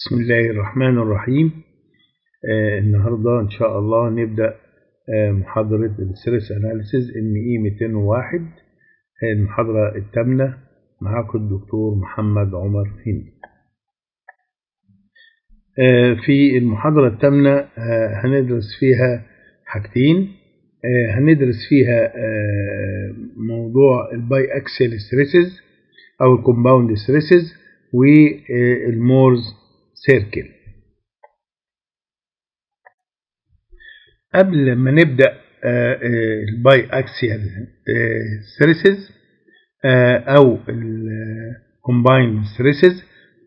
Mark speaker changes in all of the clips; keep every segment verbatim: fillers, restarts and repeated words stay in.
Speaker 1: بسم الله الرحمن الرحيم. آه النهاردة إن شاء الله نبدأ آه محاضرة الستريس أناليسيز إم إي مئتين وواحد، آه المحاضرة الثامنة. معاكم الدكتور محمد عمر هندي. آه في المحاضرة الثامنة آه هندرس فيها حاجتين. آه هندرس فيها آه موضوع الباي أكسل ستريسز أو الكومباوند ستريسز والمورز سيركل. قبل ما نبدأ الباي اكسيال ستريسز او الكومبايند ستريسز،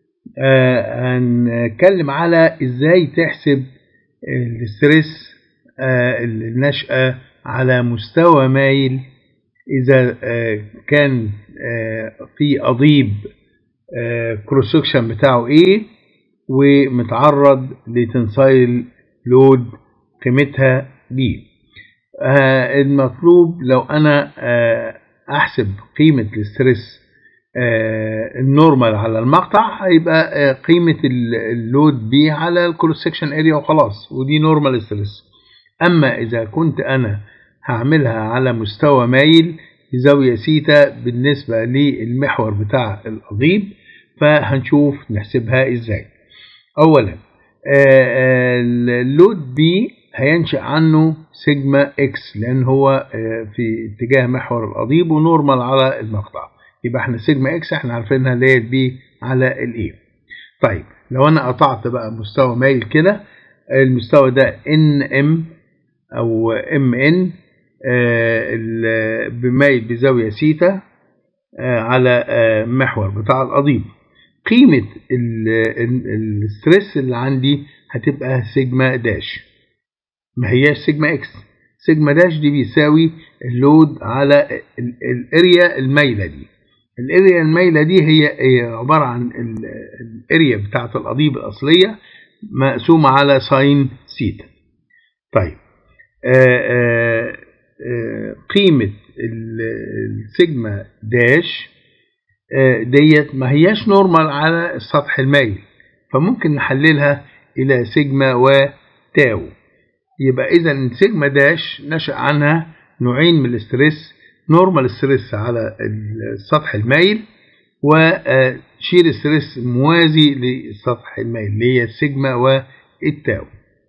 Speaker 1: هنتكلم على ازاي تحسب الستريس النشأة على مستوى مايل اذا كان في قضيب كروس سكشن بتاعه ايه ومتعرض لتنسايل لود قيمتها بي. آه المطلوب لو انا آه احسب قيمة الاسترس آه النورمال على المقطع، هيبقى آه قيمة اللود بي على الكروس سكشن اريا وخلاص، ودي نورمال استرس. اما اذا كنت انا هعملها على مستوى مايل بزاوية سيتا بالنسبة للمحور بتاع القضيب، فهنشوف نحسبها ازاي. اولا اللود بي هينشأ عنه سيجما اكس، لان هو في اتجاه محور القضيب ونورمال على المقطع، يبقى احنا سيجما اكس احنا عارفينها اللي هي بي على الاي. طيب لو انا قطعت بقى مستوى مايل كده، المستوى ده ان ام او ام ان بمايل بزاويه سيتا على محور بتاع القضيب، قيمة الستريس اللي عندي هتبقى سيجما داش، ما هياش سيجما اكس. سيجما داش دي بيساوي اللود على الاريا المايلة دي. الاريا المايلة دي هي عبارة عن الاريا بتاعة القضيب الأصلية مقسومة على ساين سيتا. طيب آآ آآ قيمة السيجما داش ديت ما هياش نورمال على السطح المايل، فممكن نحللها الى سيجما وتاو. يبقى اذا سيجما داش نشأ عنها نوعين من الاسترس: نورمال ستريس على السطح المايل، وشير ستريس موازي للسطح المايل اللي هي السيجما والتاو.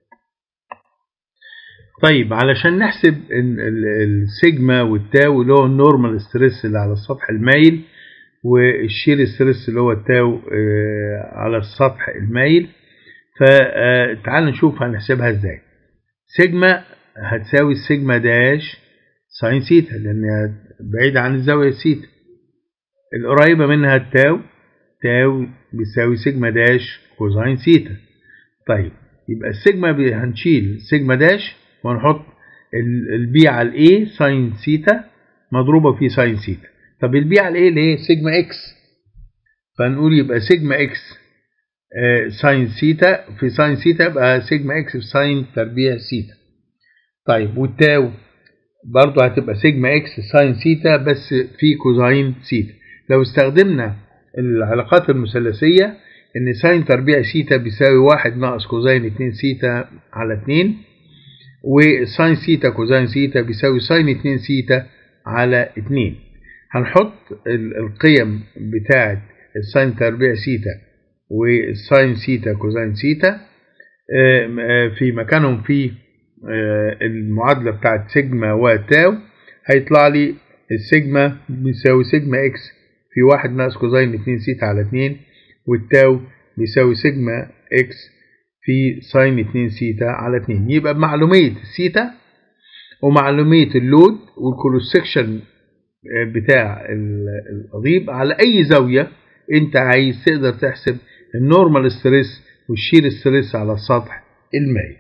Speaker 1: طيب علشان نحسب السيجما والتاو اللي هو النورمال ستريس اللي على السطح المايل والشير ستريس اللي هو التاو على السطح المايل، فتعال نشوف هنحسبها ازاي. سيجما هتساوي السيجما داش ساين سيتا، لانها بعيدة عن الزاوية سيتا. القريبة منها التاو، تاو بيساوي سيجما داش كوزاين سيتا. طيب يبقى السيجما هنشيل سيجما داش ونحط البي على الاي ساين سيتا مضروبة في ساين سيتا. طب البي على ايه اللي هي سيجما اكس، فنقول يبقى سيجما اكس آه ساين سيتا في ساين سيتا، يبقى سيجما اكس في ساين تربيع سيتا. طيب والتاو برضه هتبقى سيجما اكس ساين سيتا بس في كوزاين سيتا. لو استخدمنا العلاقات المثلثية ان ساين تربيع سيتا بيساوي واحد ناقص كوزاين اتنين سيتا على اتنين، وساين سيتا كوزاين سيتا بيساوي ساين اتنين سيتا على اتنين. هنحط القيم بتاعة الساين تربيع سيتا والساين سيتا كوزاين سيتا في مكانهم في المعادلة بتاعة سيجما وتاو. هيطلع لي السيجما بيساوي سيجما اكس في واحد ناقص كوزاين اتنين سيتا على اتنين، والتاو بيساوي سيجما اكس في ساين اتنين سيتا على اتنين. يبقى بمعلومية السيتا ومعلومية اللود والكروس سكشن بتاع القضيب على اي زاوية انت عايز، تقدر تحسب النورمال ستريس والشير ستريس على السطح المائل.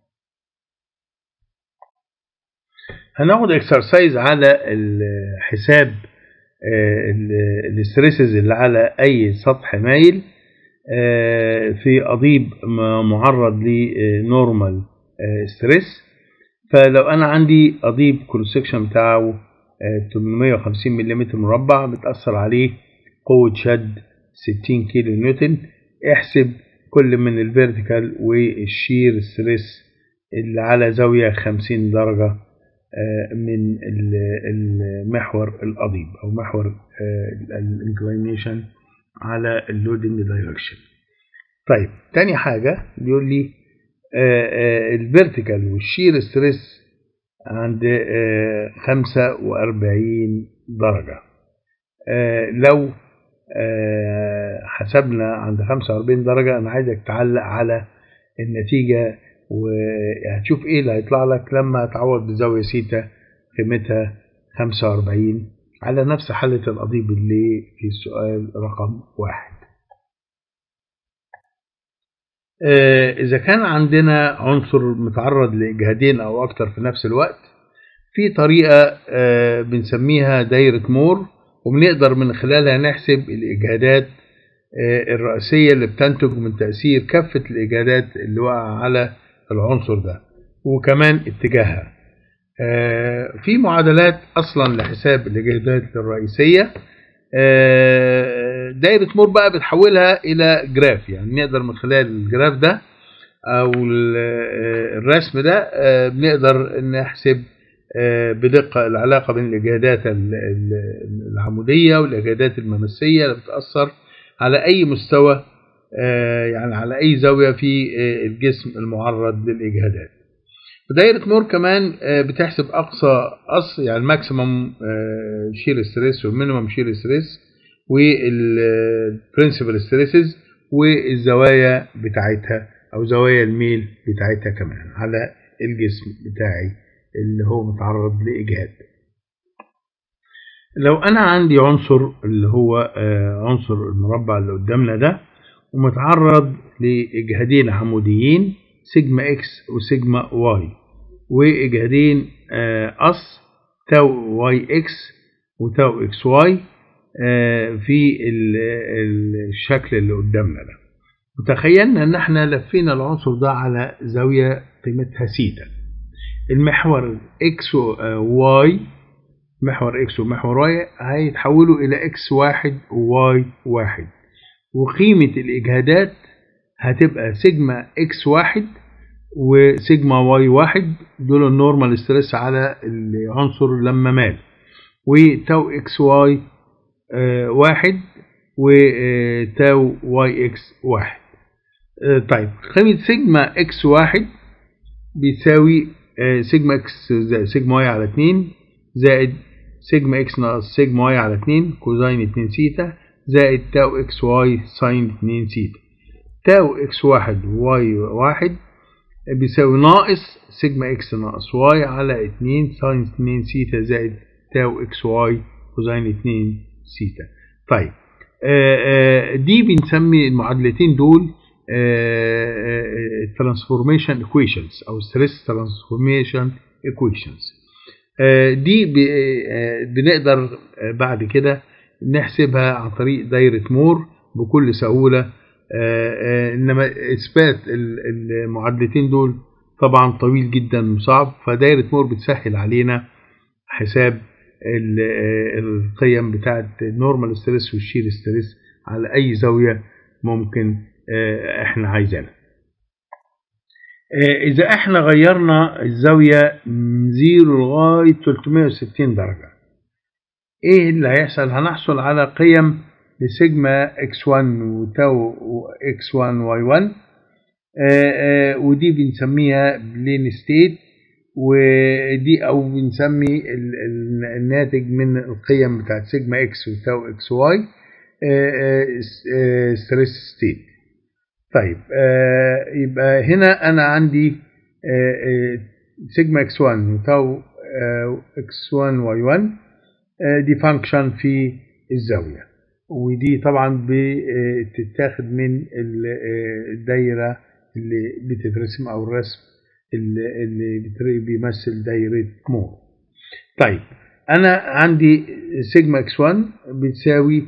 Speaker 1: هناخد اكسرسايز على حساب الستريسز اللي على اي سطح مايل في قضيب معرض لنورمال ستريس. فلو انا عندي قضيب كروس سكشن بتاعه تمنمية وخمسين ملم مربع، بتأثر عليه قوة شد ستين كيلو نيوتن، احسب كل من الفيرتيكال والشير ستريس اللي على زاوية خمسين درجة من المحور القضيب أو محور الانكلينيشن على اللودنج دايركشن. طيب تاني حاجة بيقول لي الفيرتيكال والشير ستريس عند خمسة وأربعين درجة. لو حسبنا عند خمسة وأربعين درجة أنا عايزك تعلق على النتيجة وهتشوف ايه اللي هيطلع لك لما تعوض بزاوية سيتا قيمتها خمسة وأربعين على نفس حالة القضيب اللي في السؤال رقم واحد. آه إذا كان عندنا عنصر متعرض لإجهادين أو أكتر في نفس الوقت، في طريقة آه بنسميها دايرة مور، وبنقدر من خلالها نحسب الإجهادات آه الرئيسية اللي بتنتج من تأثير كافة الإجهادات اللي وقع على العنصر ده وكمان اتجاهها. آه في معادلات أصلا لحساب الإجهادات الرئيسية. دايرة مور بقى بتحولها إلى جراف، يعني نقدر من خلال الجراف ده أو الرسم ده بنقدر نحسب بدقة العلاقة بين الإجهادات العمودية والإجهادات الممسية اللي بتأثر على أي مستوى، يعني على أي زاوية في الجسم المعرض للإجهادات. ودايرة مور كمان بتحسب أقصى أص يعني الماكسيمم شير ستريس والمينيمم شير ستريس والبرنسبل ستريسز والزوايا بتاعتها أو زوايا الميل بتاعتها كمان على الجسم بتاعي اللي هو متعرض لإجهاد. لو أنا عندي عنصر اللي هو عنصر المربع اللي قدامنا ده ومتعرض لإجهادين عموديين سيجما إكس وسيجما واي، وإجهادين أص تاو واي إكس وتاو إكس واي في الشكل اللي قدامنا ده، وتخيلنا إن احنا لفينا العنصر ده على زاوية قيمتها سيتا. المحور إكس واي محور إكس ومحور واي هيتحولوا إلى إكس واحد وواي واحد، وقيمة الإجهادات هتبقى سيجما إكس واحد وسيجما واي واحد، دول النورمال ستريس على العنصر لما مال، وتاو إكس واي واحد وتاو واي إكس واحد. طيب قيمة سيجما إكس واحد بيساوي سيجما إكس زائد سيجما واي على اتنين زائد سيجما إكس ناقص سيجما واي على اتنين كوزين اتنين سيتا زائد تاو إكس واي ساين اتنين سيتا. تاو إكس واحد واي واحد بيساوي ناقص سيجما إكس ناقص واي على اتنين ساين اتنين سيتا زائد تاو إكس واي كوزين اتنين سيتا. طيب آآ آآ دي بنسمي المعادلتين دول ترانسفورميشن ايكويشنز او ستريس ترانسفورميشن ايكويشنز. دي بنقدر بعد كده نحسبها عن طريق دايرة مور بكل سهولة. انما اثبات المعادلتين دول طبعا طويل جدا وصعب، فدايرة مور بتسهل علينا حساب القيم بتاعه النورمال ستريس والشير ستريس على اي زاوية ممكن احنا عايزينها. اذا احنا غيرنا الزاوية من زيرو لغاية تلتمية وستين درجة، ايه اللي هيحصل؟ هنحصل على قيم لسيجما اكس واحد وتاو اكس واحد واي واحد، ودي بنسميها بلين ستيت، ودي او بنسمي الناتج من القيم بتاعت سيجما اكس وتاو اكس واي ستريس ستيت. طيب يبقى هنا انا عندي سيجما اكس واحد وتاو اكس واحد واي واحد دي فانكشن في الزاوية، ودي طبعا بتتاخد من الدايرة اللي بتترسم او الرسم اللي بيمثل دايرة مور. طيب انا عندي سيجما اكس واحد بتساوي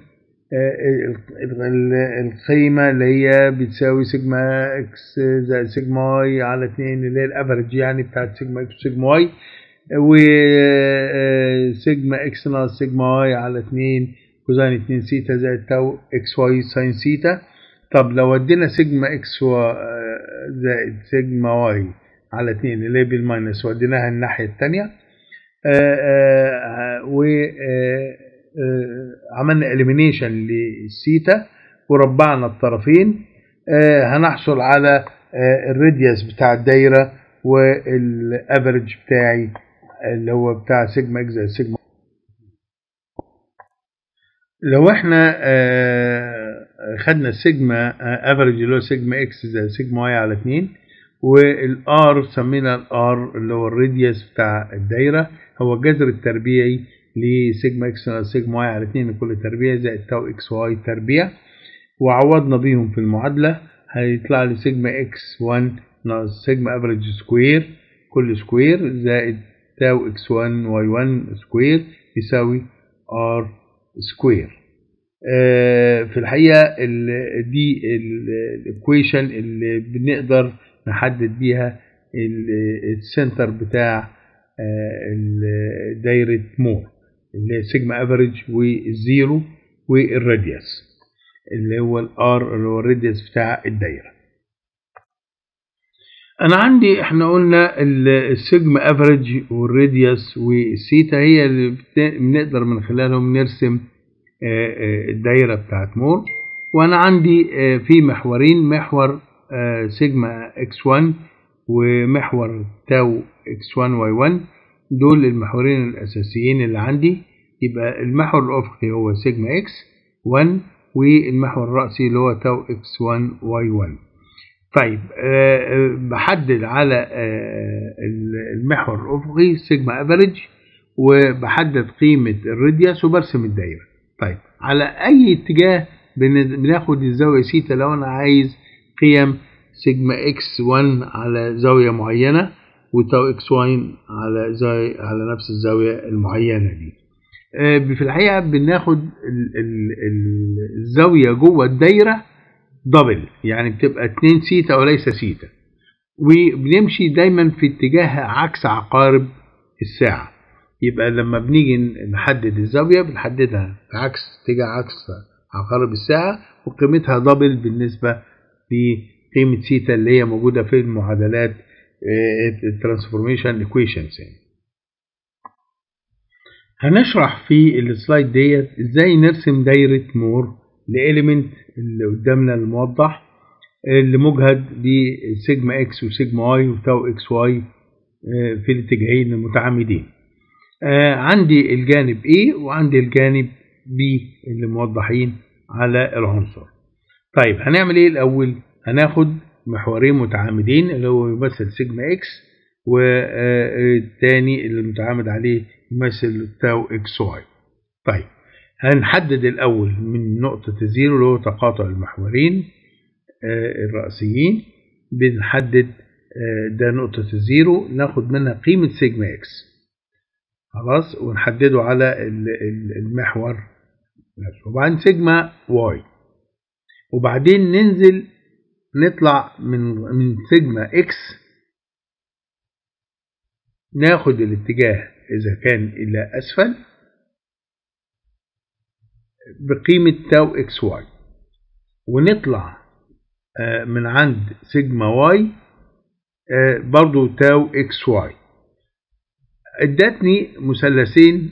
Speaker 1: القيمة اللي هي بتساوي سيجما اكس زائد سيجما واي على اتنين اللي هي الافرج يعني بتاعت سيجما اكس وسيجما واي، وسيجما اكس ناقص سيجما واي على اتنين كوزين اتنين سيتا زائد تاو اكس واي ساين سيتا. طب لو ودينا سيجما اكس زائد سيجما واي على اتنين اللي هي بالماينس وديناها الناحية التانية وعملنا اليمينيشن للسيتا وربعنا الطرفين، هنحصل على الراديوس بتاع الدايرة والافريج بتاعي اللي هو بتاع سيجما اكس زائد سيجما. لو احنا خدنا السيجما افريج اللي هو سيجما اكس زائد سيجما واي على اتنين، والار سمينا الار اللي هو الراديوس بتاع الدايره هو الجذر التربيعي لسيجما اكس ناقص سيجما واي على اتنين لكل تربيع زائد تاو اكس واي تربيع، وعوضنا بيهم في المعادله هيطلع لي سيجما اكس واحد ناقص سيجما افريج سكوير كل سكوير زائد تاو اكس واحد واي واحد سكوير يساوي ار سكوير. آه في الحقيقه ال دي الايكويشن اللي بنقدر نحدد بيها السنتر بتاع آه دايره مور اللي هي سيجما افريج والزيرو والراديوس اللي هو الار اللي هو الراديوس بتاع الدايره. انا عندي احنا قلنا السيجما افريج والراديوس والثيتا هي اللي بنقدر من خلالهم نرسم الدايره بتاعت مور، وانا عندي في محورين، محور سيجما اكس واحد ومحور تاو اكس واحد واي واحد، دول المحورين الاساسيين اللي عندي. يبقى المحور الافقي هو سيجما اكس واحد والمحور الرأسي اللي هو تاو اكس واحد واي واحد. طيب أه بحدد على أه المحور الأفقي سيجما افريج وبحدد قيمة الراديوس وبرسم الدايرة. طيب على أي اتجاه بناخد الزاوية سيتا لو أنا عايز قيم سيجما اكس واحد على زاوية معينة وتاو اكس واحد على زاوية على نفس الزاوية المعينة دي. أه في الحقيقة بناخد ال ال ال الزاوية جوه الدايرة دبل، يعني بتبقى اتنين سيتا وليس سيتا، وبنمشي دايما في اتجاه عكس عقارب الساعة. يبقى لما بنيجي نحدد الزاوية بنحددها في عكس اتجاه عكس عقارب الساعة وقيمتها دبل بالنسبة لقيمة سيتا اللي هي موجودة في المعادلات الترانسفورميشن ايكويشنز. هنشرح في السلايد ديت ازاي نرسم دايرة مور لإليمنت اللي قدامنا الموضح اللي مجهد بسيجما اكس وسيجما واي وتاو اكس واي في الاتجاهين المتعامدين. عندي الجانب A وعندي الجانب B اللي موضحين على العنصر. طيب هنعمل ايه الاول؟ هناخد محورين متعامدين اللي هو يمثل سيجما اكس والتاني اللي متعامد عليه يمثل تاو اكس واي. طيب هنحدد الأول من نقطة الزيرو اللي هو تقاطع المحورين الرئيسيين، بنحدد ده نقطة الزيرو ناخد منها قيمة سيجما اكس خلاص ونحدده على المحور نفسه، وبعدين سيجما واي، وبعدين ننزل نطلع من من سيجما اكس ناخد الاتجاه إذا كان إلى أسفل بقيمة تاو اكس واي، ونطلع من عند سيجما واي برضو تاو اكس واي. ادتني مثلثين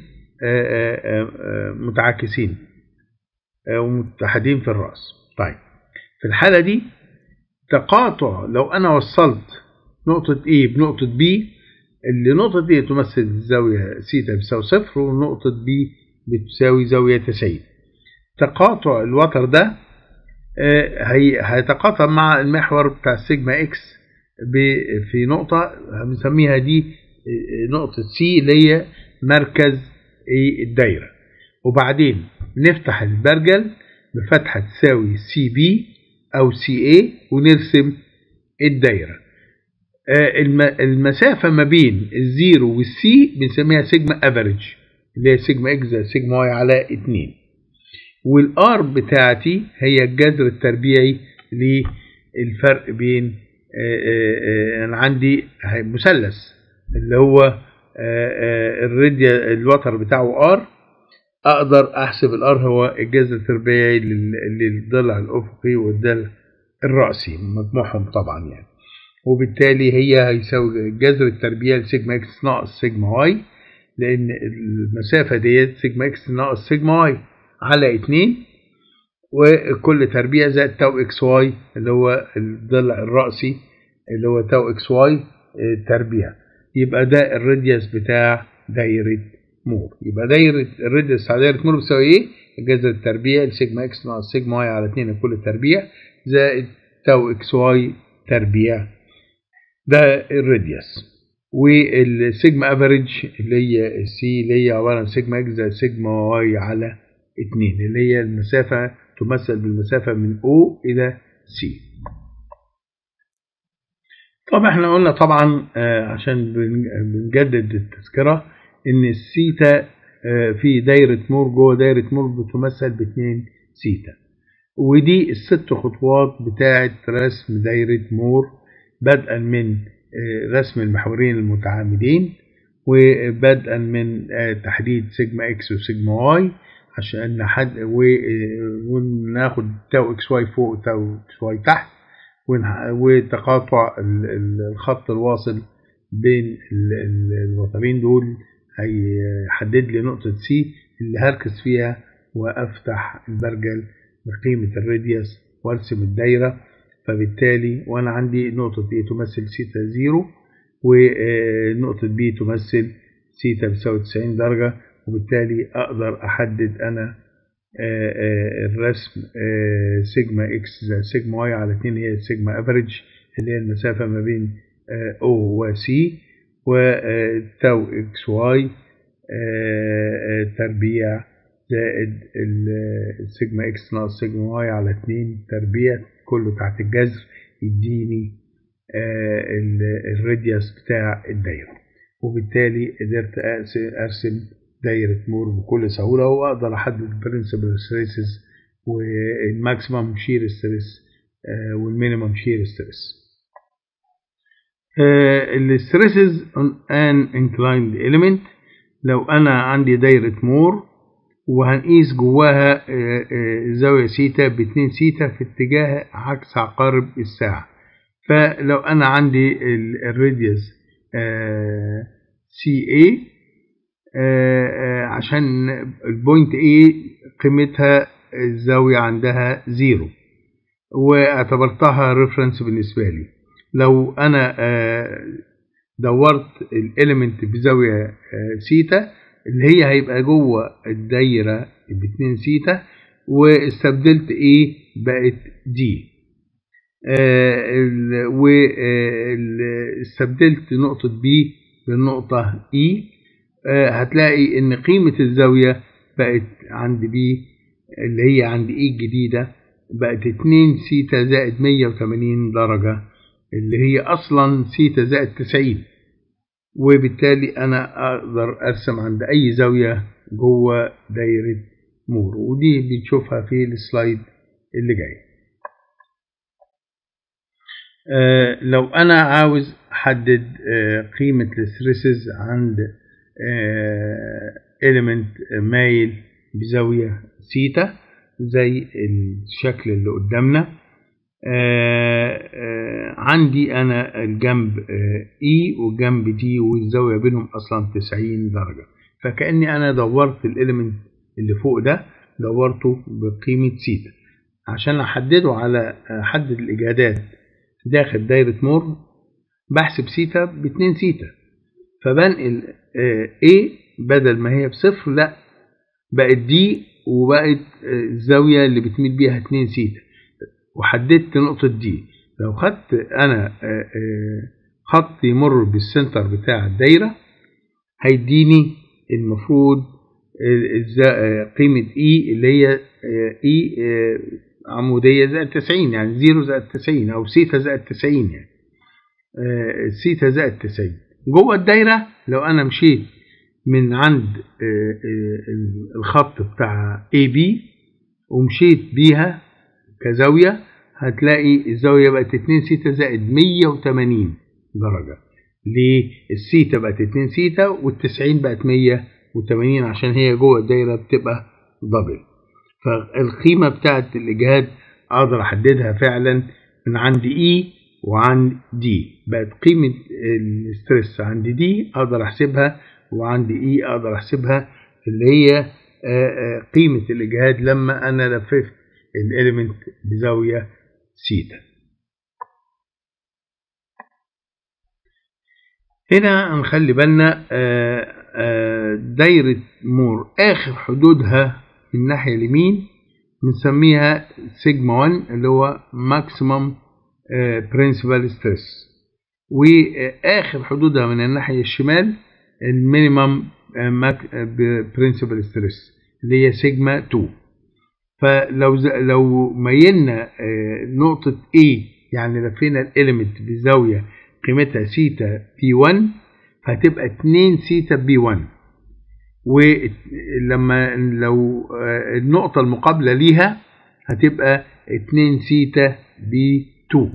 Speaker 1: متعاكسين ومتحدين في الرأس. طيب في الحالة دي تقاطع لو أنا وصلت نقطة A بنقطة B، اللي نقطة A تمثل الزاوية سيتا بتساوي صفر ونقطة B بتساوي زاوية تسعين. تقاطع الوتر ده هيتقاطع مع المحور بتاع سيجما اكس في نقطة بنسميها دي نقطة سي اللي هي مركز الدايرة، وبعدين نفتح البرجل بفتحة تساوي سي بي أو سي اي ونرسم الدايرة. المسافة ما بين الزيرو والسي بنسميها سيجما افريج اللي هي سيجما اكس سيجما واي على اتنين، والار بتاعتي هي الجذر التربيعي للفرق بين انا عندي مثلث اللي هو الراديا الوتر بتاعه ار اقدر احسب الار هو الجذر التربيعي للضلع الافقي والضلع الرأسي مجموعهم طبعا يعني، وبالتالي هي هيساوي الجذر التربيعي لسيجما اكس ناقص سيجما واي، لان المسافة ديت سيجما اكس ناقص سيجما واي على اتنين، وكل تربيع زائد تاو اكس واي اللي هو الضلع الرأسي اللي هو تاو اكس واي تربيع. يبقى ده الراديوس بتاع دايرة مور. يبقى دايرة الراديوس على دايرة مور بيساوي ايه؟ الجذر التربيعي لسيجما اكس ناقص سيجما واي على اتنين لكل تربيع زائد تاو اكس واي تربيع، ده الراديوس. والسيجما افريج اللي هي السي اللي هي عبارة عن سيجما اكس زائد سيجما واي على اتنين اللي هي المسافة تمثل بالمسافة من O إلى C. طب احنا قلنا طبعا عشان بنجدد التذكرة ان السيتا في دايرة مور جوه دايرة مور بتمثل باتنين سيتا، ودي الست خطوات بتاعة رسم دايرة مور، بدءا من رسم المحورين المتعامدين، وبدءا من تحديد سيجما اكس وسيجما واي عشان نحد وناخد تاو اكس واي فوق وتاو اكس واي تحت، وتقاطع الخط الواصل بين الوترين دول هيحدد لي نقطة سي اللي هركز فيها وافتح البرجل بقيمة الراديوس وارسم الدايرة. فبالتالي وانا عندي نقطة A تمثل سيتا زيرو، ونقطة B تمثل سيتا بتساوي تسعين درجة، وبالتالي اقدر احدد انا الرسم سيجما اكس زائد سيجما واي على اتنين هي سيجما افريج اللي هي المسافة ما بين O و C، وتاو اكس واي تربيع زائد السيجما اكس ناقص سيجما واي على اتنين تربيع كله تحت الجذر يديني الراديوس بتاع الدايرة. وبالتالي قدرت ارسم دايرة مور بكل سهولة، واقدر احدد البرنسبل ستريسز والماكسيمم شير ستريس والمينيمم شير ستريس. الستريسز on an inclined element، لو انا عندي دايرة مور وهنقيس جواها زاوية سيتا باتنين سيتا في اتجاه عكس عقارب الساعة، فلو انا عندي الراديوس سي اي عشان البوينت اي قيمتها الزاوية عندها زيرو واعتبرتها ريفرنس بالنسبة لي، لو انا دورت الاليمنت بزاوية سيتا اللي هي هيبقى جوه الدايرة باتنين سيتا، واستبدلت ايه بقت دي، واستبدلت نقطة بي بالنقطة اي، هتلاقي ان قيمة الزاوية بقت عند بي اللي هي عند اي الجديدة بقت اتنين سيتا زائد مية وتمانين درجة اللي هي اصلا سيتا زائد تسعين، وبالتالي انا اقدر ارسم عند اي زاوية جوه دايرة مور، ودي بنشوفها في السلايد اللي جاي. آه لو انا عاوز احدد آه قيمة الستريسز عند آه element مايل بزاوية سيتا زي الشكل اللي قدامنا، آه آه عندي انا الجنب اي آه والجنب دي والزاوية بينهم اصلا تسعين درجة، فكأني انا دورت الاليمنت اللي فوق ده دورته بقيمة سيتا عشان احدده على احدد الاجهادات داخل دايرة مور بحسب سيتا باتنين سيتا، فبنقل آه A بدل ما هي بصفر لا بقت دي وبقت آه الزاوية اللي بتميل بيها اتنين سيتا، وحددت نقطة دي. لو خدت انا آه آه خط يمر بالسنتر بتاع الدايرة هيديني المفروض آه قيمة E اللي هي E آه عمودية زائد تسعين، يعني زيرو زائد تسعين أو سيتا زائد تسعين، يعني آه سيتا زائد تسعين جوه الدايرة. لو أنا مشيت من عند آه آه الخط بتاع إيه بي ومشيت بيها كزاوية هتلاقي الزاوية بقت اتنين سيتا زائد مية وتمانين درجة. ليه؟ السيتا بقت اتنين سيتا والتسعين بقت مية وتمانين عشان هي جوه الدايرة بتبقى دبل. فالقيمة بتاعت الإجهاد أقدر أحددها فعلا من عند E وعند D. بقت قيمة الستريس عند D أقدر أحسبها، وعند E أقدر أحسبها، اللي هي قيمة الإجهاد لما أنا لففت الإليمنت بزاوية سيتا. هنا نخلي بالنا دايرة مور آخر حدودها من الناحية اليمين بنسميها سيجما واحد اللي هو ماكسيمم برنسبل ستريس، وآخر حدودها من الناحية الشمال المينيمم برنسبل ستريس اللي هي سيجما اتنين. فلو لو ميلنا نقطة A يعني لفينا الإليمنت بزاوية قيمتها سيتا بي واحد هتبقى اتنين سيتا بي واحد، ولما لو النقطة المقابلة ليها هتبقى اتنين سيتا بي اتنين.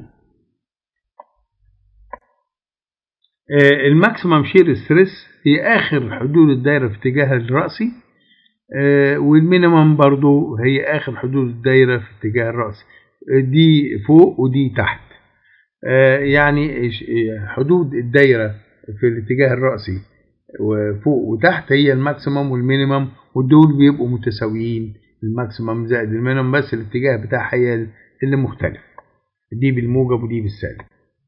Speaker 1: الماكسيمم شير ستريس هي آخر حدود الدايرة في اتجاه الرأسي، والمينيمم برضو هي آخر حدود الدايرة في اتجاه الرأسي، دي فوق ودي تحت. يعني حدود الدايرة في الاتجاه الرأسي وفوق وتحت هي الماكسيمم والمينيمم، ودول بيبقوا متساويين، الماكسيمم زائد المينيمم، بس الاتجاه بتاعها هي اللي مختلف، دي بالموجب ودي بالسالب.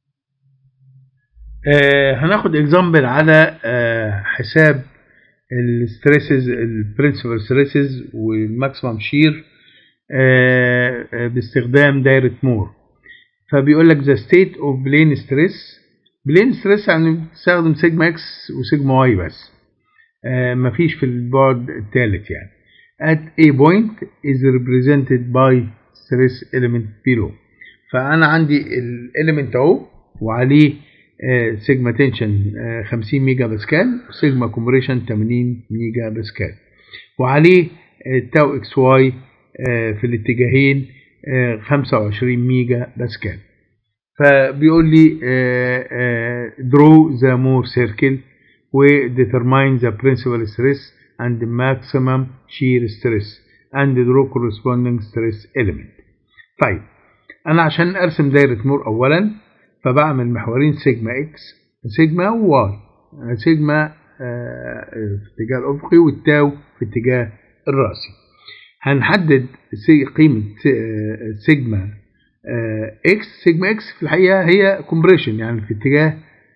Speaker 1: آه هناخد اكزامبل على آه حساب الستريسز البرنسبل ستريسز والماكسيمم شير آه آه باستخدام دايرة مور. فبيقول لك the state of plane stress. plane stress يعني بتستخدم سيجما اكس وسيجما واي بس، آه مفيش في البعد الثالث يعني. at a point is represented by stress element below. فأنا عندي الاليمنت اهو وعليه آه سيجما تنشن آه خمسين ميجا باسكال وسيجما كومبريشن تمانين ميجا باسكال، وعليه آه تاو اكس واي آه في الاتجاهين آه خمسة وعشرين ميجا باسكال. فبيقول لي آه آه draw the Moore circle و determine the principal stress and maximum shear stress and draw corresponding stress element. طيب أنا عشان أرسم دايرة مور أولا فبعمل محورين سيجما اكس سيجما واي، سيجما آه في الاتجاه الأفقي والتاو في الاتجاه الرأسي. هنحدد قيمة سيجما اكس. سيجما اكس في الحقيقة هي كومبريشن يعني في اتجاه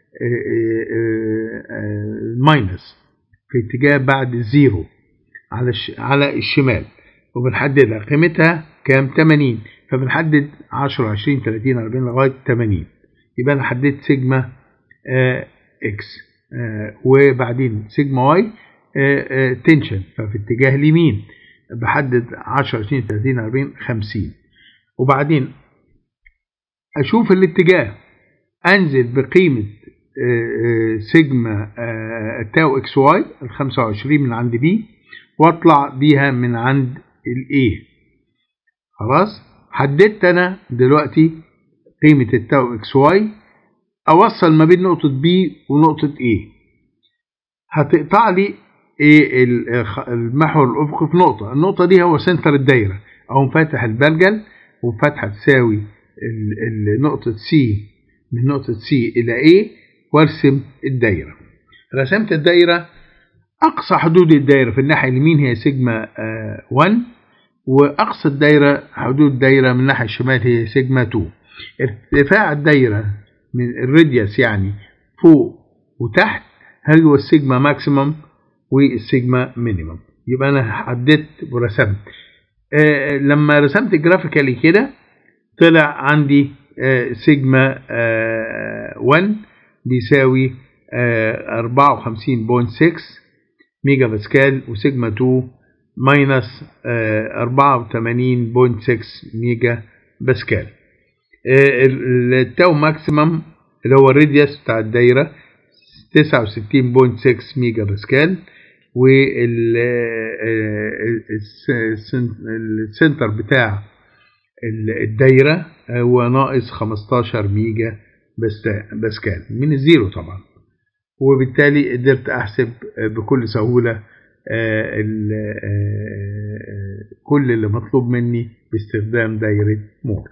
Speaker 1: الماينس، في اتجاه بعد الزيرو على على الشمال، وبنحددها قيمتها كام؟ تمانين. فبنحدد عشرة عشرين تلاتين أربعين لغاية تمانين، يبقى انا حددت سيجما اكس. وبعدين سيجما واي تنشن ففي اتجاه اليمين بحدد عشرة عشرين تلاتين أربعين خمسين، وبعدين اشوف الاتجاه انزل بقيمة سيجما تاو اكس واي ال خمسة وعشرين من عند بي واطلع بيها من عند الاي. خلاص حددت انا دلوقتي قيمة التاو اكس واي، اوصل ما بين نقطة بي ونقطة اي هتقطع لي ايه المحور الافقي في نقطة. النقطة دي هو سنتر الدايرة، او فاتح البرجل وفتحة تساوي نقطة سي من نقطة سي الى ايه وارسم الدايرة. رسمت الدايرة، اقصى حدود الدايرة في الناحية اليمين هي سيجما واحد، واقصى الدايرة حدود الدايرة من الناحية الشمال هي سيجما اتنين. ارتفاع الدايرة من الراديوس يعني فوق وتحت هو السيجما ماكسيمم والسيجما مينيمم. يبقى انا حددت ورسمت. آه لما رسمت جرافيكالي كده طلع عندي آه سيجما آه واحد بيساوي آه أربعة وخمسين فاصلة ستة ميجا باسكال، وسيجما اتنين ماينس آه أربعة وتمانين فاصلة ستة ميجا باسكال. آه التاو ماكسيمم اللي هو الراديوس بتاع الدايرة تسعة وستين فاصلة ستة ميجا باسكال، والسنتر بتاع الدايرة هو ناقص خمستاشر ميجا باسكال من الزيرو طبعا، وبالتالي قدرت احسب بكل سهولة آه ال آه كل اللي مطلوب مني باستخدام دايرة مور.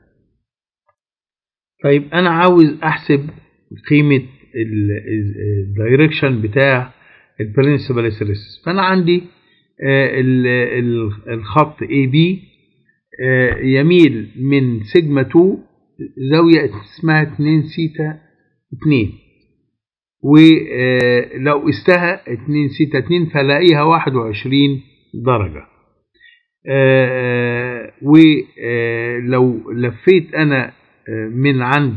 Speaker 1: طيب أنا عاوز أحسب قيمة الدايركشن بتاع البرنسبل ستريس. فأنا عندي آه الخط إيه بي آه يميل من سيجما اتنين زاوية اسمها اتنين سيتا اتنين، ولو قستها اتنين سيتا اتنين فلاقيها واحد وعشرين درجة. ولو لفيت أنا من عند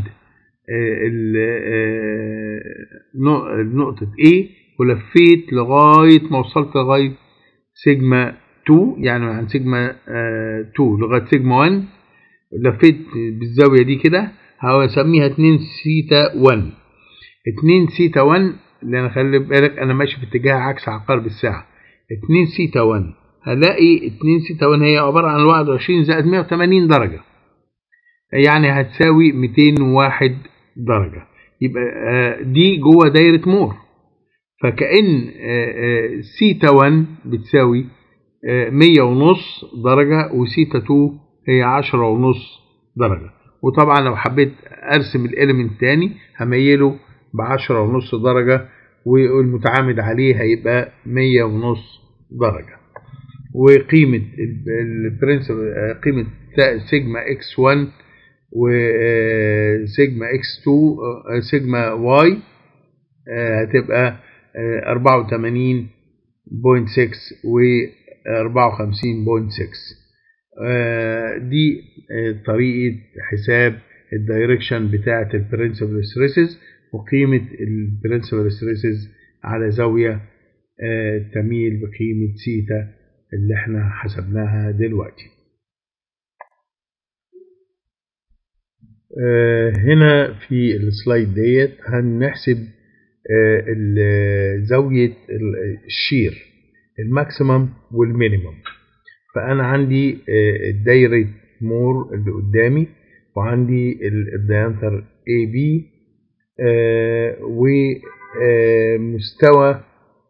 Speaker 1: نقطة A ولفيت لغاية ما وصلت لغاية سيجما اتنين، يعني عن سيجما اتنين لغاية سيجما واحد، لفيت بالزاوية دي كده هسميها اتنين سيتا واحد. اتنين سيتا واحد لأن خلي بالك أنا ماشي في اتجاه عكس عقارب الساعة. اتنين سيتا واحد هلاقي اتنين سيتا واحد هي عبارة عن واحد وعشرين زائد مية وتمانين درجة، يعني هتساوي ميتين وواحد درجة. يبقى دي جوه دايرة مور، فكأن سيتا واحد بتساوي مية ونص درجة وسيتا اتنين هي عشرة ونص درجة. وطبعا لو حبيت أرسم الإليمنت تاني هميله بعشرة ونص درجة، والمتعامد عليه هيبقى مية ونص درجة. وقيمة البرنسبل قيمة سيجما اكس واحد وسيجما اكس اتنين سيجما واي هتبقى أربعة وتمانين فاصلة ستة و أربعة وخمسين فاصلة ستة. دي طريقة حساب الدايركشن بتاعة البرنسبل ستريسز وقيمة البرنسبل ستريسز على زاوية تميل بقيمة سيتا اللي احنا حسبناها دلوقتي. هنا في السلايد ديت هنحسب زاوية الشير الماكسيمم والمينيمم. فأنا عندي الدايرة مور اللي قدامي وعندي الديامتر اي بي ومستوى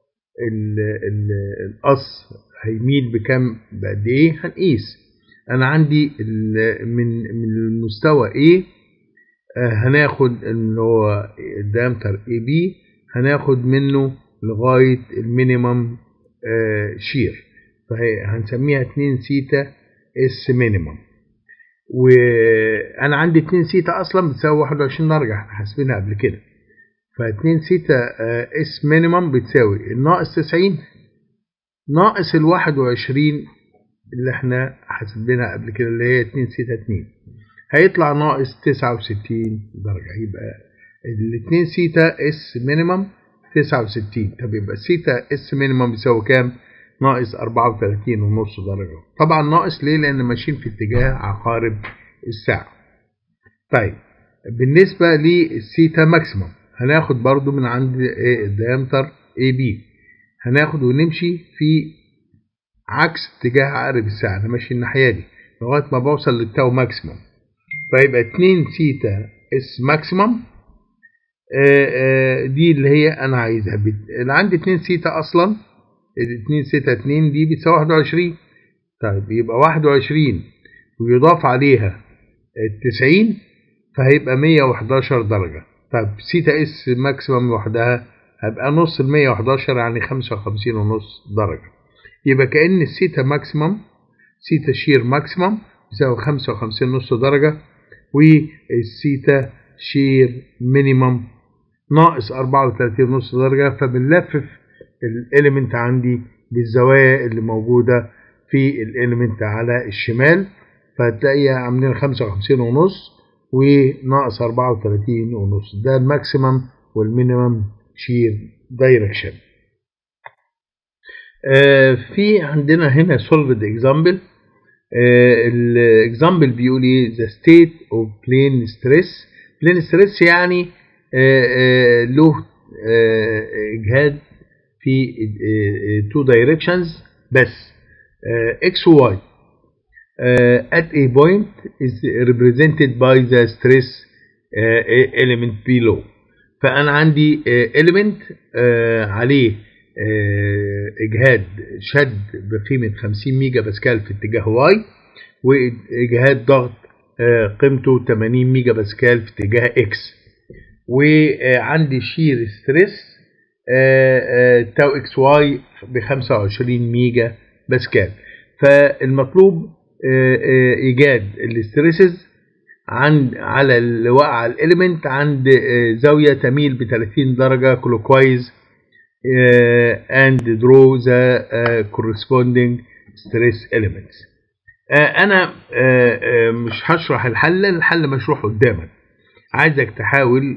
Speaker 1: القص هيميل بكم بقد ايه هنقيس. انا عندي من من المستوى A هناخد اللي هو الديامتر اي بي هناخد منه لغاية المينيمم شير، فهنسميها اتنين سيتا اس مينيمم. وانا عندي اتنين سيتا اصلا بتساوي واحد وعشرين درجة احنا حاسبينها قبل كده، فاتنين سيتا اس مينيمم بتساوي الناقص تسعين ناقص ال واحد وعشرين اللي احنا حاسبينها قبل كده اللي هي اتنين سيتا اتنين، هيطلع ناقص تسعة وستين درجة. يبقى ال اتنين سيتا اس مينيمم تسعة وستين. طب يبقى سيتا اس مينيمم بيساوي كام؟ ناقص أربعة وتلاتين ونص درجة. طبعا ناقص ليه؟ لأن ماشيين في اتجاه عقارب الساعة. طيب بالنسبة للسيتا ماكسيمم هناخد برضو من عند الديامتر اي بي، هناخد ونمشي في عكس اتجاه عقارب الساعة، انا ماشي الناحية دي لغاية ما بوصل للتاو ماكسيمم، فيبقى اتنين سيتا اس ماكسيمم دي اللي هي انا عايزها. اللي عندي اتنين سيتا اصلا اتنين سيتا اتنين دي بتساوي واحد وعشرين. طيب يبقى واحد وعشرين ويضاف عليها التسعين فهيبقى مية وحداشر درجة. طب سيتا اس ماكسيمم لوحدها هيبقى نص ال مية وحداشر يعني خمسة وخمسين ونص درجة. يبقى كأن السيتا ماكسيمم سيتا شير ماكسيمم يساوي خمسة وخمسين نص درجة، والسيتا شير مينيمم ناقص أربعة وتلاتين نص درجة. فبنلفف الاليمنت عندي بالزوايا اللي موجودة في الاليمنت على الشمال، فهتلاقيها عاملين خمسة وخمسين ونص وناقص أربعة وتلاتين ونص. ده الماكسيمم والمينيمم شير دايركشن. آه في عندنا هنا solved example. آه الاكزامبل بيقول ايه؟ the state of plane stress. plane stress يعني آه آه له آه اجهاد في آه two directions بس آه x و y آه at a point is represented by the stress آه element below. فانا عندي آه element آه عليه إجهاد شد بقيمة خمسين ميجا باسكال في اتجاه واي، وإجهاد ضغط قيمته ثمانين ميجا باسكال في اتجاه اكس. وعندي شير ستريس تاو اكس واي ب خمسة وعشرين ميجا باسكال. فالمطلوب إيجاد الاستريسز عند على اللي وقع على الاليمنت عند زاوية تميل ب ثلاثين درجة كلوكوايز and draw the corresponding stress elements. انا مش هشرح الحل، الحل مشروح قدامك، عايزك تحاول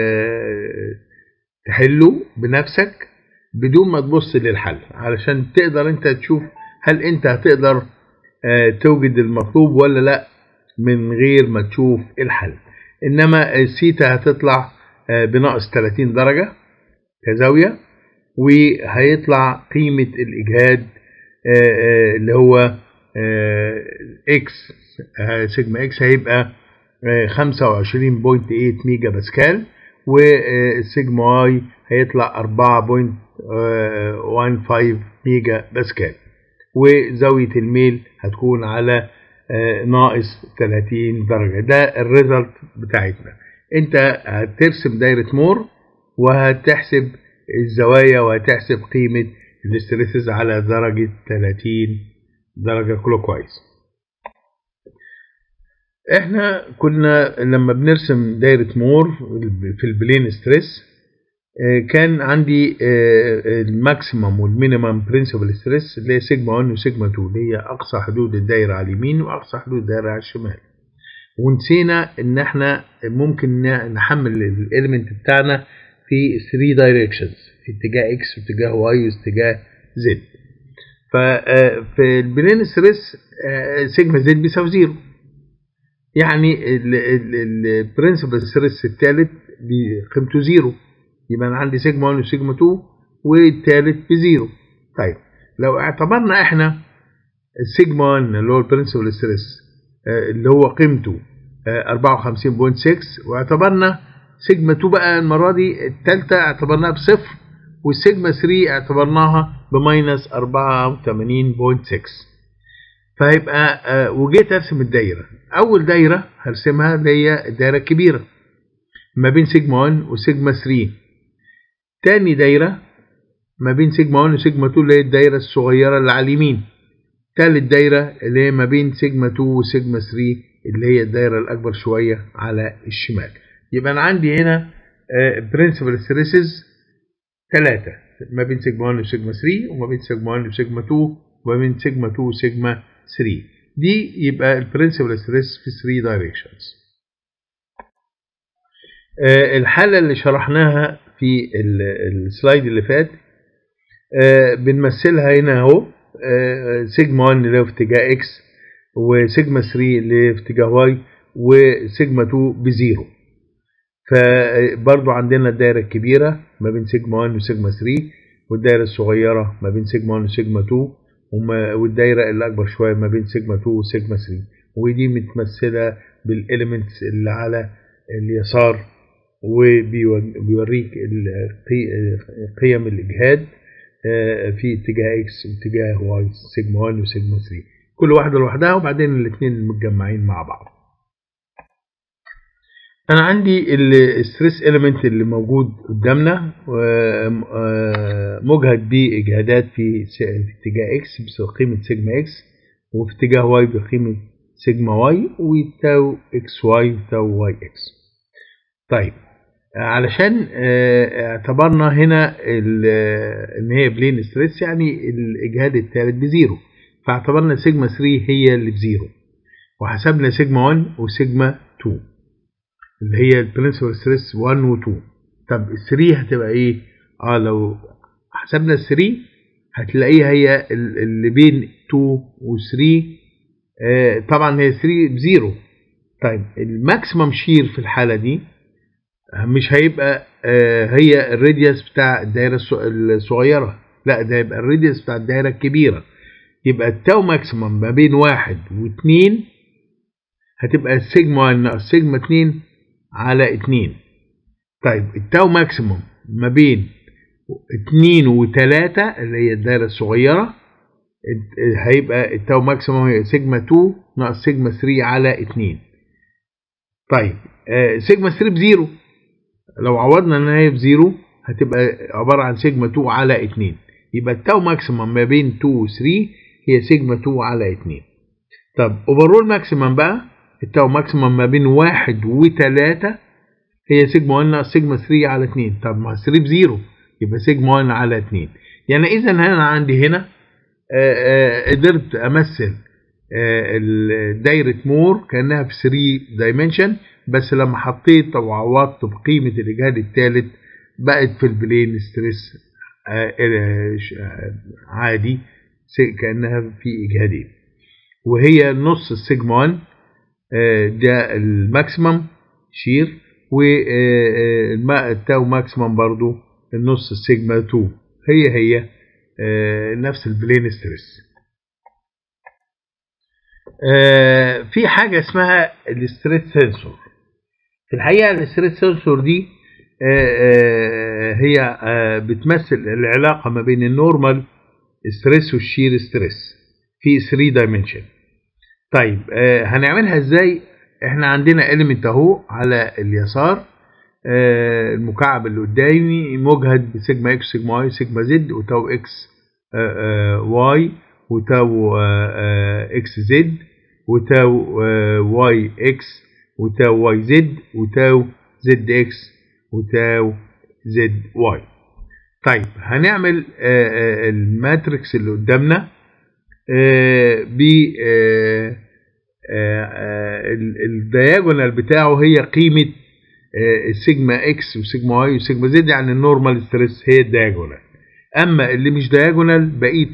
Speaker 1: تحله بنفسك بدون ما تبص للحل علشان تقدر انت تشوف هل انت هتقدر توجد المطلوب ولا لا من غير ما تشوف الحل. انما السيتا هتطلع بناقص ثلاثين درجة كزاوية، وهيطلع قيمة الإجهاد اللي هو اكس سيجما اكس هيبقى خمسة وعشرين فاصلة ثمانية ميجا باسكال، والسيجما واي هيطلع أربعة فاصلة واحد خمسة ميجا باسكال، وزاوية الميل هتكون على ناقص ثلاثين درجة. ده الريزلت بتاعتنا. انت هترسم دايرة مور وهتحسب الزوايا وهتحسب قيمة الاستريسز على درجة ثلاثين درجة كلوكوايز. احنا كنا لما بنرسم دايرة مور في البلين ستريس كان عندي الماكسيمم والمينيمم برنسبل ستريس اللي هي سيجما واحد وسيجما اتنين، اللي هي اقصى حدود الدايرة على اليمين واقصى حدود الدايرة على الشمال. ونسينا ان احنا ممكن نحمل الاليمنت بتاعنا في ثلاثة دايركشنز، في اتجاه اكس واتجاه واي واتجاه زد. ففي البلين ستريس سيجما زد بيساوي زيرو، يعني البرنسبل ستريس الثالث قيمته زيرو، يبقى انا عندي سيجما واحد وسيجما اتنين والثالث بزيرو. طيب لو اعتبرنا احنا السيجما واحد اللي هو البرنسبل ستريس اللي هو قيمته أربعة وخمسين فاصلة ستة، واعتبرنا سيجما اتنين بقى المرة دي الثالثة اعتبرناها بصفر، والسيجما ثلاثة اعتبرناها بماينس أربعة وثمانين فاصلة ستة. فهيبقى وجيت ارسم الدايرة، اول دايرة هرسمها اللي هي الدايرة الكبيرة ما بين سيجما واحد وسيجما ثلاثة. تاني دايرة ما بين سيجما واحد وسيجما اتنين اللي هي الدايرة الصغيرة اللي على اليمين. تالت دايرة اللي هي ما بين سيجما اتنين وسيجما ثلاثة اللي هي الدايرة الأكبر شوية على الشمال. يبقى أنا عندي هنا برنسبل ستريسز ثلاثة ما بين سيجما واحد وسيجما ثلاثة، وما بين سيجما واحد وسيجما اتنين، وما بين سيجما اتنين وسيجما ثلاثة. دي يبقى البرنسبل ستريس في ثلاثة دايركشنز. الحالة اللي شرحناها في السلايد اللي فات بنمثلها هنا اهو، سيجما واحد اللي هو في اتجاه اكس، وسيجما ثلاثة اللي في اتجاه واي، وسيجما اتنين بزيرو. فبرضو عندنا الدائرة الكبيرة ما بين سيجما واحد وسيجما ثلاثة، والدائرة الصغيرة ما بين سيجما واحد وسيجما اتنين، والدائرة اللي أكبر شوية ما بين سيجما اتنين وسيجما ثلاثة. ودي متمثلة بالإليمنتس اللي على اليسار، وبيوريك قيم الإجهاد في اتجاه اكس واتجاه واي، سيجما واحد وسيجما ثلاثة، كل واحدة لوحدها وبعدين الاثنين متجمعين مع بعض. انا عندي الستريس اليمنت اللي موجود قدامنا مجهد باجهادات في اتجاه اكس بقيمة سيجما اكس، وفي اتجاه واي بقيمة سيجما واي، وتاو اكس واي وتاو واي اكس. طيب علشان اعتبرنا هنا ان هي بلين ستريس يعني الاجهاد الثالث بزيرو، فاعتبرنا سيجما ثلاثة هي اللي بزيرو، وحسبنا سيجما واحد وسيجما اتنين اللي هي البرنسبل ستريس واحد و اتنين. طب ال ثلاثة هتبقى ايه؟ اه لو حسبنا ال ثلاثة هتلاقيها هي اللي بين اتنين و ثلاثة، آه طبعا هي ثلاثة بزيرو. طيب الماكسيمم شير في الحالة دي مش هيبقى آه هي الراديوس بتاع الدائرة الصغيرة، لا ده يبقى الراديوس بتاع الدائرة الكبيرة. يبقى التاو ماكسيمم ما بين واحد واثنين هتبقى السيجما واحد ناقص سيجما اتنين على اتنين. طيب التاو ماكسيمم ما بين اتنين وتلاتة اللي هي الدايرة الصغيرة، هيبقى التاو ماكسيموم هي سيجما اتنين ناقص سيجما تلاتة على اتنين. طيب آه سيجما تلاتة بزيرو، لو عوضنا ان هي بزيرو هتبقى عبارة عن سيجما اتنين على اتنين، يبقى التاو ماكسيموم ما بين اتنين و تلاتة هي سيجما اتنين على اتنين. طب اوفرول ماكسيموم بقى، التاو ماكسيموم ما بين واحد و تلاتة هي سيجما واحد ناقص سيجما تلاتة على اتنين. طب ما تلاتة بزيرو يبقى سيجما واحد على اتنين. يعني اذا انا عندي هنا آآ آآ قدرت امثل دايره مور كانها في ثري دايمنشن، بس لما حطيت او عوضت بقيمه الاجهاد الثالث بقت في البلين ستريس عادي كانها في اجهادين، وهي نص السيجما واحد ده الماكسيمم شير، والتاو ماكسيمم برضو النص السيجما اتنين، هي هي نفس البلين ستريس. في حاجة اسمها الستريس سنسور. في الحقيقة الستريس سنسور دي هي بتمثل العلاقة ما بين النورمال ستريس والشير ستريس في ثري دايمنشن. طيب هنعملها ازاي؟ احنا عندنا إيليمنت اهو على اليسار، المكعب اللي قدامي مجهد بسيجما اكس سيجما واي سيجما زد وتاو اكس واي وتاو اكس زد وتاو واي اكس وتاو واي زد وتاو زد اكس وتاو زد واي. طيب هنعمل الماتريكس اللي قدامنا ب الدياجونال بتاعه هي قيمة السيجما اكس وسيجما واي وسيجما زد، يعني النورمال ستريس هي الدياجونال. اما اللي مش دياجونال بقيه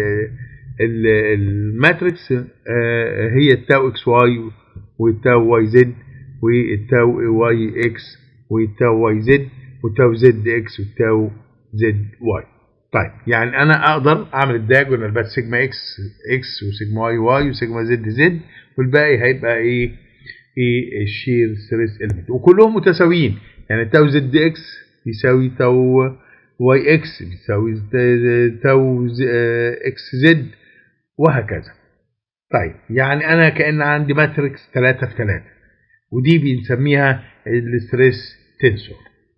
Speaker 1: الماتريكس هي التاو اكس واي والتاو واي زد والتاو واي اكس والتاو واي زد والتاو زد اكس والتاو زد واي. طيب يعني انا اقدر اعمل الدياجونال بس سيجما اكس اكس وسيجما واي واي وسيجما زد زد، والباقي هيبقى ايه ايه الشير ستريس إليمنت، وكلهم متساويين. يعني تاو زد اكس يساوي تاو واي اكس بيساوي تاو اكس زد وهكذا. طيب يعني انا كأن عندي ماتريكس تلاتة في تلاتة، ودي بنسميها الستريس تنسور.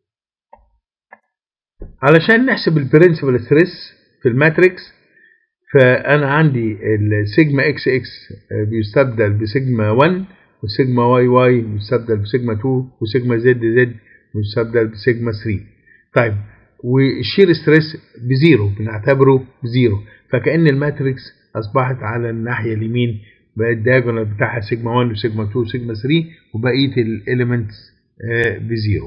Speaker 1: علشان نحسب البرنسبل ستريس في الماتريكس، فانا عندي السيجما اكس اكس بيستبدل بسيجما واحد، وسيجما واي واي بيستبدل بسيجما اتنين، وسيجما زد زد بيستبدل بسيجما تلاتة. طيب والشير ستريس بزيرو، بنعتبره بزيرو، فكأن الماتريكس أصبحت على الناحية اليمين بقى الدياجونال بتاعها سيجما واحد وسيجما اتنين وسيجما تلاتة، وبقية الإليمنتس بزيرو.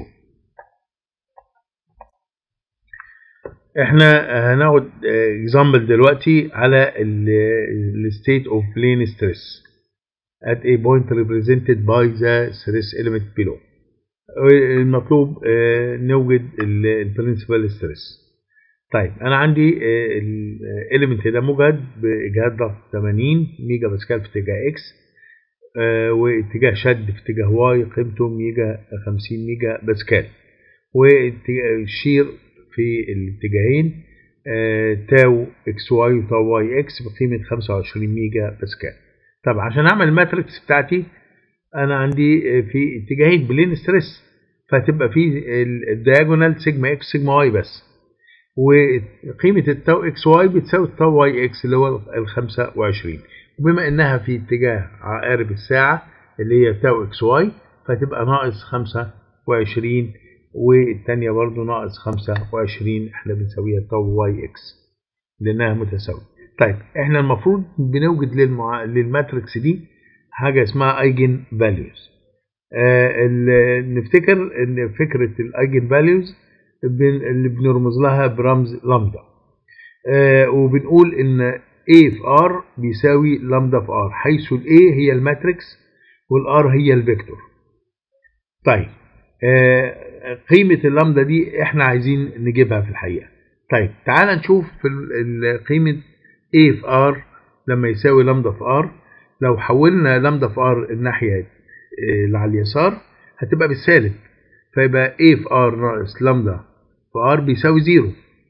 Speaker 1: احنا هناخد اكزامبل دلوقتي على الستيت اوف بلين ستريس at a point represented by the stress element below. المطلوب نوجد البرنسبل ستريس. طيب انا عندي الاليمنت ده مجهد باجهاد ضغط ثمانين ميجا باسكال في اتجاه اكس، واتجاه شد في اتجاه واي قيمته ميجا خمسين ميجا باسكال، والشير في الاتجاهين تاو اكس واي وتاو واي اكس بقيمه خمسة وعشرين ميجا باسكال. طب عشان اعمل الماتريكس بتاعتي انا عندي في اتجاهين بلين ستريس، فتبقى في الدياجونال سيجما اكس سيجما واي بس، وقيمه التاو اكس واي بتساوي التاو واي اكس اللي هو ال خمسة وعشرين، وبما انها في اتجاه عقارب الساعه اللي هي تاو اكس واي فتبقى ناقص خمسة وعشرين، والثانيه برضو ناقص خمسة وعشرين، احنا بنساويها تاو واي اكس لانها متساويه. طيب احنا المفروض بنوجد للمع... للماتريكس دي حاجه اسمها ايجن فاليوز. آه نفتكر ان فكره الايجن فاليوز اللي بنرمز لها برمز لامدا، آه وبنقول ان A في R بيساوي لامدا في R، حيث ال A هي الماتريكس والR هي الفيكتور. طيب آه قيمه اللامدا دي احنا عايزين نجيبها في الحقيقه. طيب تعال نشوف في قيمه A في R لما يساوي لامدا في R، لو حولنا لامدا في R الناحية اللي على اليسار هتبقى بالسالب، فيبقى A في R ناقص لامدا في R بيساوي زيرو،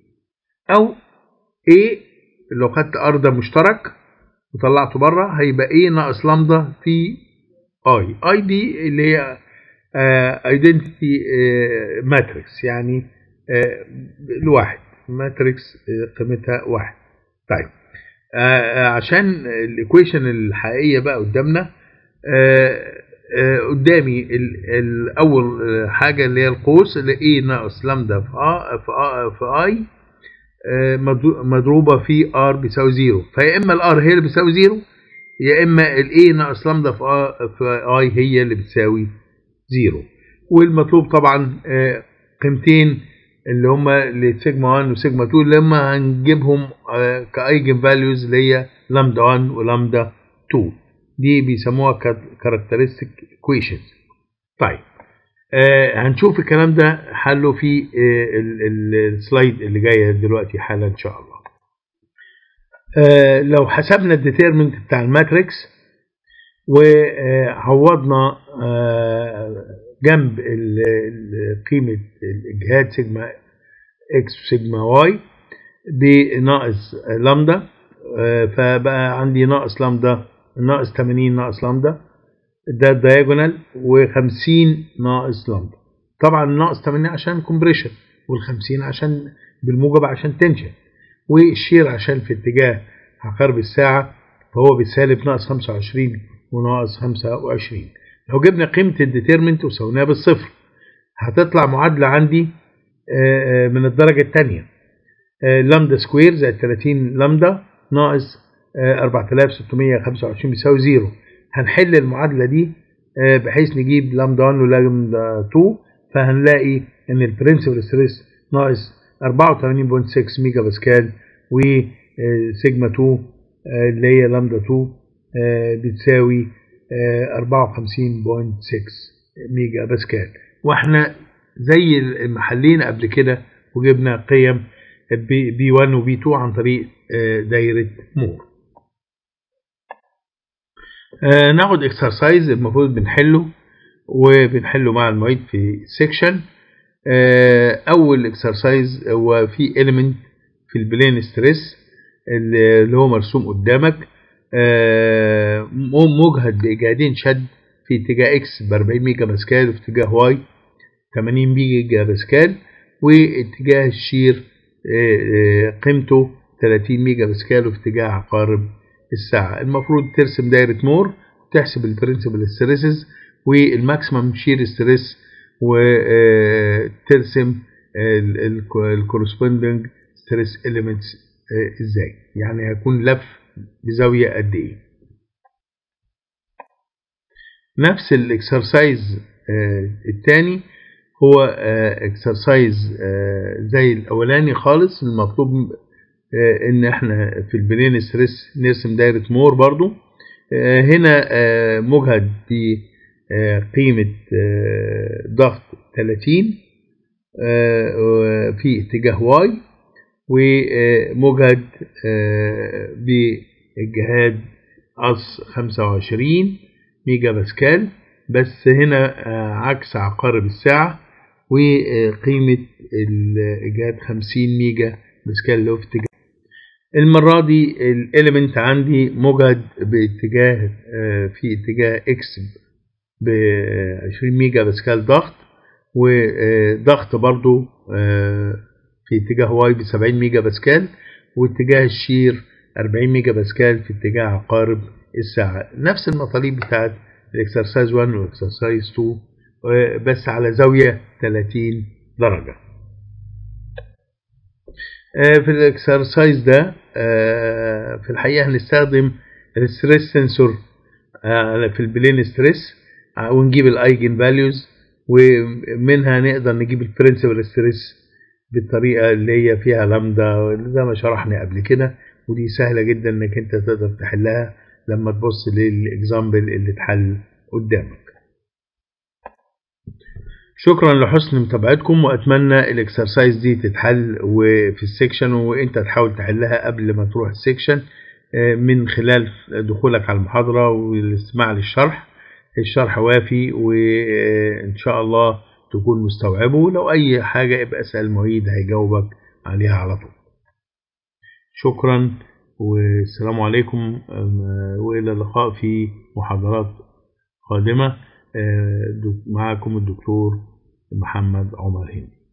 Speaker 1: او A لو خدت R ده مشترك وطلعته بره هيبقى A ناقص لامدا في I. I دي اللي هي ايدنتيتي ماتريكس، يعني الواحد ماتريكس قيمتها واحد. طيب عشان الايكويشن الحقيقيه بقى قدامنا، قدامي الاول حاجه اللي هي القوس اللي A ناقص لامدا في في I مضروبه في R بيساوي زيرو، فيا اما الار هي اللي بتساوي زيرو يا اما الاي ناقص لامدا في اي هي اللي بتساوي زيرو. والمطلوب طبعا قيمتين اللي هما لسيجما واحد وسيجما اتنين اللي هما هنجيبهم كايجن فاليوز اللي هي لامدا واحد ولامدا اتنين، دي بيسموها كاركترستيك ايكويشنز. طيب آه هنشوف الكلام ده حله في آه السلايد اللي جايه دلوقتي حالا ان شاء الله. آه لو حسبنا الديترمنت بتاع الماتريكس وعوضنا آه جنب قيمه الاجهاد سيجما اكس وسيجما واي بناقص لامدا، آه فبقى عندي ناقص لامدا ناقص ثمانين ناقص لامدا ده الدايجونال، وخمسين ناقص لامدا. طبعا ناقص ثمانين عشان كومبريشن، والخمسين عشان بالموجب عشان تنشن، والشير عشان في اتجاه عقارب الساعة فهو بالسالب ناقص خمسة وعشرين وناقص خمسة وعشرين. لو جبنا قيمة الديترمنت وسويناها بالصفر هتطلع معادلة عندي من الدرجة الثانية، لامدا سكوير زائد ثلاثين لامدا ناقص أربعة آلاف وستمية وخمسة وعشرين بيساوي زيرو. هنحل المعادلة دي بحيث نجيب لامدا واحد ولامدا اتنين، فهنلاقي ان البرنسبل ستريس ناقص أربعة وثمانين فاصلة ستة ميجا باسكال، وسيجما اتنين اللي هي لامدا اتنين بتساوي أربعة وخمسين فاصلة ستة ميجا باسكال. واحنا زي المحلين قبل كده وجبنا قيم بي واحد وبي اتنين عن طريق دايرة مور. آه ناخد اكسرسايز المفروض بنحله وبنحله مع المعيد في سيكشن. آه اول اكسرسايز هو في element في البلين ستريس اللي هو مرسوم قدامك، آه مجهد باجهادين شد في اتجاه اكس ب أربعين ميجا باسكال وفي اتجاه واي ثمانين ميجا باسكال، واتجاه الشير آه قيمته ثلاثين ميجا باسكال وفي اتجاه عقارب الساعة. المفروض ترسم دايرة مور وتحسب البرنسبل ستريسز والماكسيمم شير ستريس وترسم الكورسبوندنج ستريس اليمنتس ازاي، يعني هيكون لف بزاوية قد ايه. نفس الاكسرسايز الثاني هو اكسرسايز زي الاولاني خالص. المطلوب ان احنا في البلين ستريس نرسم دايرة مور برضو. هنا مجهد بقيمة ضغط ثلاثين في اتجاه واي، ومجهد بجهاد أس خمسة وعشرين ميجا باسكال، بس هنا عكس عقارب الساعة، وقيمة الإجهاد خمسين ميجا باسكال اللي هو في اتجاه. المرة دي الاليمنت عندي مجهد باتجاه في اتجاه اكس ب عشرين ميجا باسكال ضغط، وضغط برضو في اتجاه واي ب سبعين ميجا باسكال، واتجاه الشير أربعين ميجا باسكال في اتجاه عقارب الساعة. نفس المطالب بتاعت الاكسرسايز واحد والاكسرسايز اتنين بس على زاوية ثلاثين درجة. في الاكسرسايز ده في الحقيقة هنستخدم الستريس سنسور في البلين ستريس ونجيب الايجن فاليوز، ومنها نقدر نجيب البرنسبل ستريس بالطريقة اللي هي فيها لامدا زي ما شرحنا قبل كده، ودي سهلة جدا انك انت تقدر تحلها لما تبص للاكزامبل اللي اتحل قدامك. شكرا لحسن متابعتكم، واتمنى الاكسرسايز دي تتحل وفي السكشن وانت تحاول تحلها قبل ما تروح السكشن من خلال دخولك على المحاضرة والاستماع للشرح. الشرح وافي وان شاء الله تكون مستوعبه. لو اي حاجة ابقى اسأل المعيد هيجاوبك عليها على طول. شكرا والسلام عليكم، وإلى اللقاء في محاضرات قادمة. معكم الدكتور محمد عمر هندي.